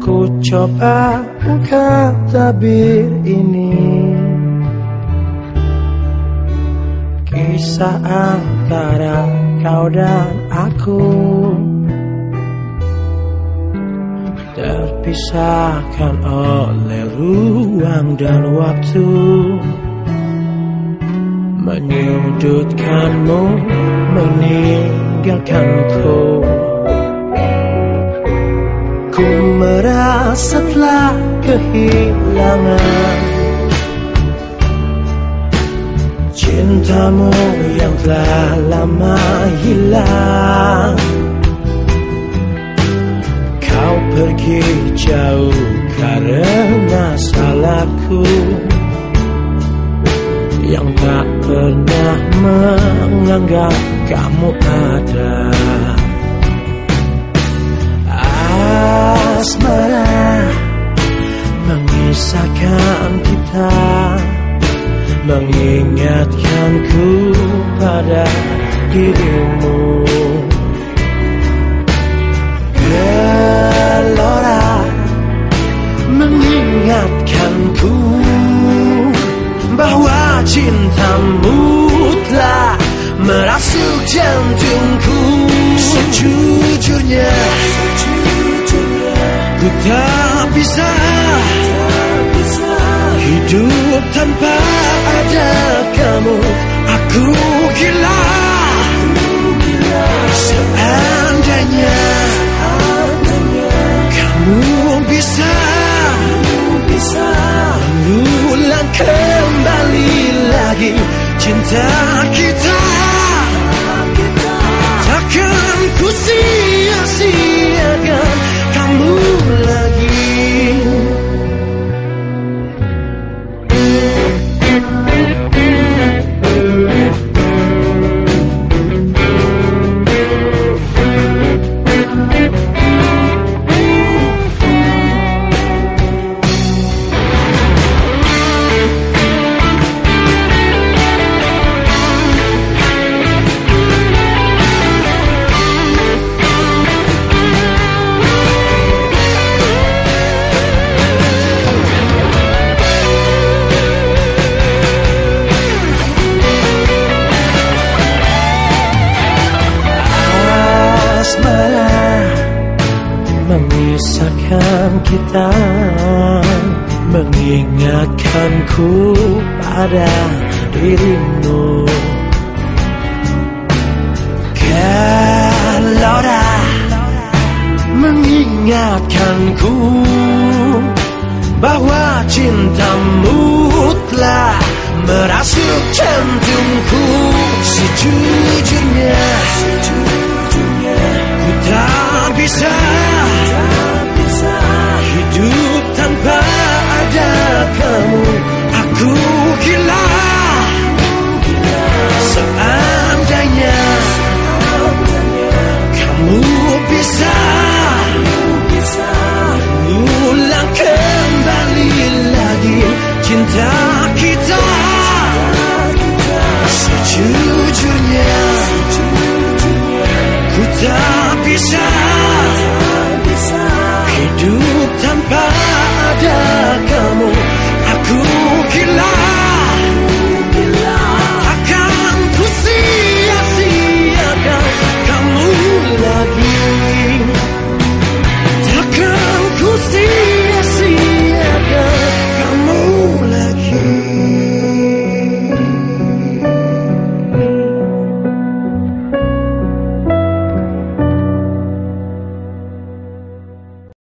Ku coba ungkap tabir ini, kisah antara kau dan aku, terpisahkan oleh ruang dan waktu, menyudutkanmu, meninggalkanku. Ku merasa telah kehilangan cintamu yang telah lama hilang. Kau pergi jauh karena salahku yang tak pernah menganggap kamu ada. Asmara mengisahkan kita, mengingatkanku pada dirimu. Gelora mengingatkanku bahwa cintamu telah merasuk jantungku. Sejujurnya ku tak bisa hidup tanpa ada kamu. Aku gila seandainya kamu bisa mengulang kembali lagi cinta kita. Takkan ku sia-siakan kamu lagi. Memisahkan kita, mengingatkanku pada dirimu. Gelora mengingatkanku bahwa cintamu telah merasuk jantungku. Sejujurnya ku tak bisa